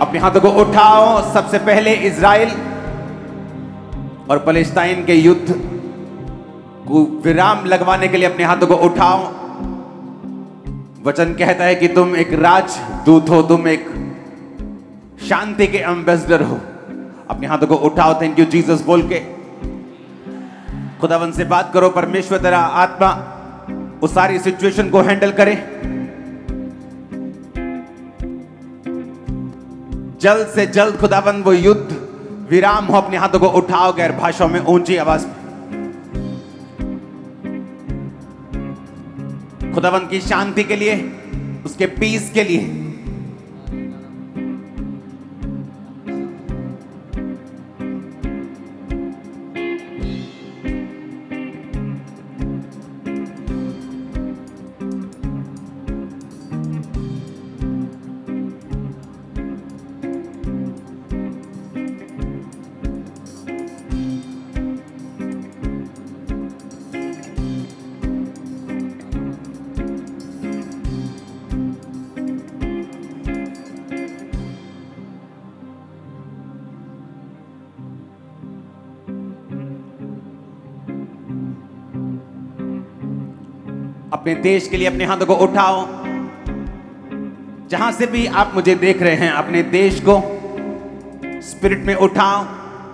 अपने हाथों को उठाओ। सबसे पहले इजराइल और फलस्तीन के युद्ध को विराम लगवाने के लिए अपने हाथों को उठाओ। वचन कहता है कि तुम एक राजदूत हो, तुम एक शांति के एम्बेसडर हो। अपने हाथों को उठाओ, थैंक यू जीसस बोल के खुदावन से बात करो। परमेश्वर तेरा आत्मा उस सारी सिचुएशन को हैंडल करे। जल्द से जल्द खुदावन वो युद्ध विराम हो। अपने हाथों को उठाओ गैर भाषाओं में ऊंची आवाज में। खुदावन की शांति के लिए, उसके पीस के लिए। अपने देश के लिए अपने हाथों को उठाओ। जहां से भी आप मुझे देख रहे हैं, अपने देश को स्पिरिट में उठाओ।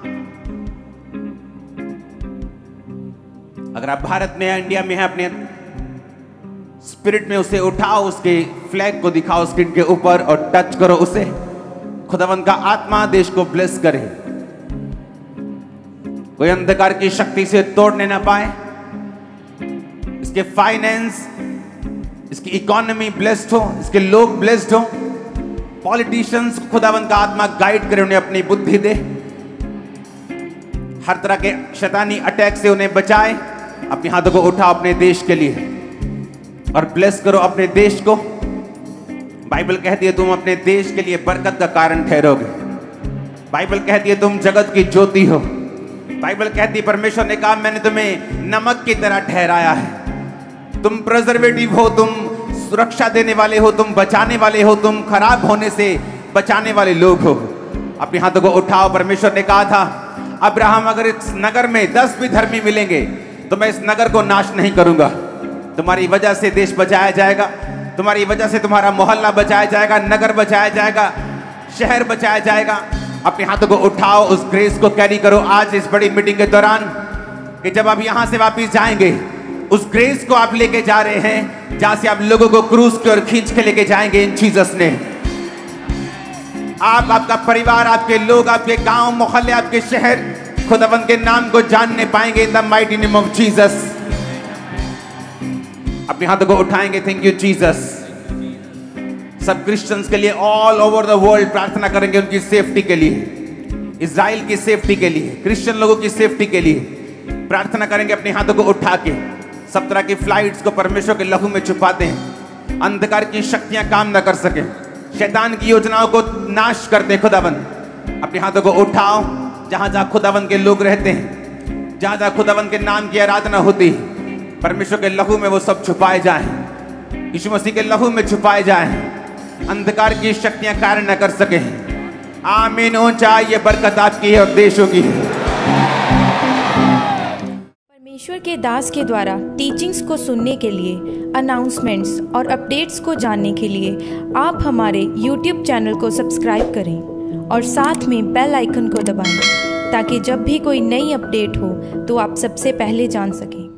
अगर आप भारत में या इंडिया में हैं, अपने स्पिरिट में उसे उठाओ, उसके फ्लैग को दिखाओ स्क्रीन के ऊपर और टच करो उसे। खुदावंद का आत्मा देश को ब्लेस करे, कोई अंधकार की शक्ति से तोड़ने ना पाए। इसके फाइनेंस, इसकी इकोनॉमी ब्लेस्ड हो, इसके लोग ब्लेस्ड हो। पॉलिटिशियंस खुदावंद का आत्मा गाइड करे, उन्हें अपनी बुद्धि दे, हर तरह के शैतानी अटैक से उन्हें बचाए। अपने हाथों को उठाओ अपने देश के लिए और ब्लेस करो अपने देश को। बाइबल कहती है तुम अपने देश के लिए बरकत का कारण ठहरोगे। बाइबल कहती है तुम जगत की ज्योति हो। बाइबल कहती है परमेश्वर ने कहा मैंने तुम्हें नमक की तरह ठहराया है। तुम प्रिजर्वेटिव हो, तुम सुरक्षा देने वाले हो, तुम बचाने वाले हो, तुम खराब होने से बचाने वाले लोग हो। अपने हाथों को उठाओ। परमेश्वर ने कहा था अब्राहम अगर इस नगर में 10 भी धर्मी मिलेंगे तो मैं इस नगर को नाश नहीं करूंगा। तुम्हारी वजह से देश बचाया जाएगा, तुम्हारी वजह से तुम्हारा मोहल्ला बचाया जाएगा, नगर बचाया जाएगा, शहर बचाया जाएगा। अपने हाथों को उठाओ, उस ग्रेस को कैरी करो आज इस बड़ी मीटिंग के दौरान, कि जब आप यहां से वापस जाएंगे उस ग्रेस को आप लेके जा रहे हैं जहां से आप लोगों को क्रूज की ओर खींच के लेके जाएंगे इन जीसस ने। आप, आपका परिवार, आपके लोग, आपके गांव, मोहल्ले, आपके शहर खुदावंद के नाम को जानने पाएंगे in the mighty name of Jesus. अपने हाथों को उठाएंगे। Thank you Jesus. सब क्रिश्चियंस के लिए ऑल ओवर द वर्ल्ड प्रार्थना करेंगे, उनकी सेफ्टी के लिए, इजराइल की सेफ्टी के लिए, क्रिश्चियन लोगों की सेफ्टी के लिए प्रार्थना करेंगे। अपने हाथों को उठा के सब तरह की फ्लाइट्स को परमेश्वर के लहू में छुपाते हैं। अंधकार की शक्तियां काम न कर सके, शैतान की योजनाओं को नाश करते खुदावंद। अपने हाथों को उठाओ। जहां जहां खुदावंद के लोग रहते हैं, जहां जहां खुदावंद के नाम की आराधना होती है, परमेश्वर के लहू में वो सब छुपाए जाएं, यीशु मसीह के लहू में छुपाए जाएं। अंधकार की शक्तियां कार्य न कर सके। आमीन। ऊंचा ये बरकत आपकी है और देशों की है। परमेश्वर के दास के द्वारा टीचिंग्स को सुनने के लिए, अनाउंसमेंट्स और अपडेट्स को जानने के लिए आप हमारे YouTube चैनल को सब्सक्राइब करें और साथ में बेल आइकन को दबाएं, ताकि जब भी कोई नई अपडेट हो तो आप सबसे पहले जान सकें।